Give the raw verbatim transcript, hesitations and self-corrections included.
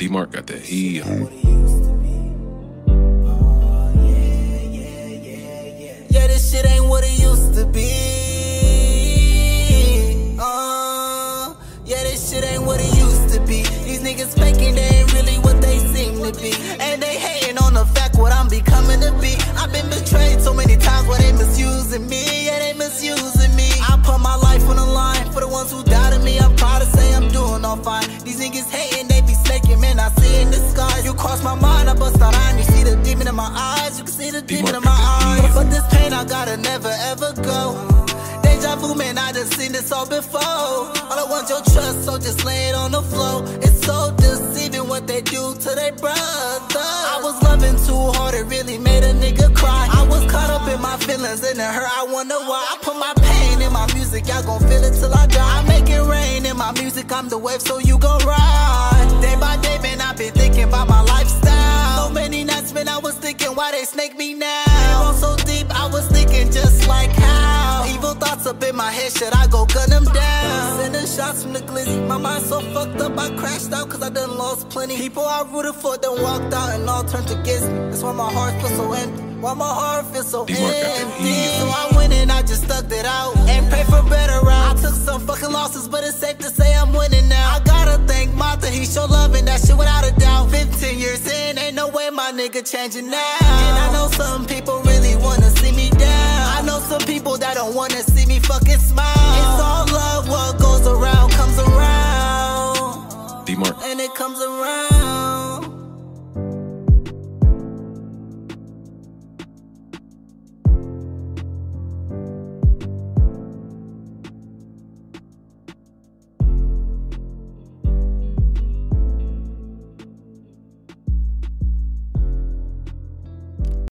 D-Mark got that heat. Yeah, this shit ain't what it used to be. Uh, yeah, this shit ain't what it used to be. These niggas faking, they ain't really what they seem to be. And they hating on the fact what I'm becoming to be. I've been betrayed so many times where they misusing me. Yeah, they misusing me. I put my life on the line for the ones who doubted me. I'm proud to say I'm doing all fine. These niggas hating, they be snaking, man, I see in the sky. You cross my mind, I bust out on you. See the demon in my eyes, you can see the demon in my eyes. But this pain I gotta never ever go. Deja vu, man, I done seen this all before. All I want your trust, so just lay it on the floor. It's so deceiving what they do to their brother. I was loving too hard, it really made a nigga cry. I was caught up in my feelings and it hurt, I wonder why. I put my pain in my music, y'all gon' feel it till I die. I make it rain in my music, I'm the wave, so you gon' ride. Day by day, man, I've been thinking about my lifestyle. So many nights, man, I was thinking why they snake me now. I'm so deep, I was thinking just like how evil thoughts up in my head, should I go gun them down? Sending shots from the glizzy, my mind so fucked up, I crashed out cause I done lost plenty. People I rooted for done walked out and all turned against me. That's why my heart feels so empty, why my heart feels so empty. So I went and I just stuck it out and prayed for better routes. I took some fucking losses, but it's safe to say I'm winning now. I gotta thank Martha, he showed love and that shit without a doubt. Fifteen years in, ain't no way my nigga changing now. And I know some people really wanna see me down. I know some people that don't wanna see me fucking smile. It's all love, what goes around comes around. D-Mark. And it comes around.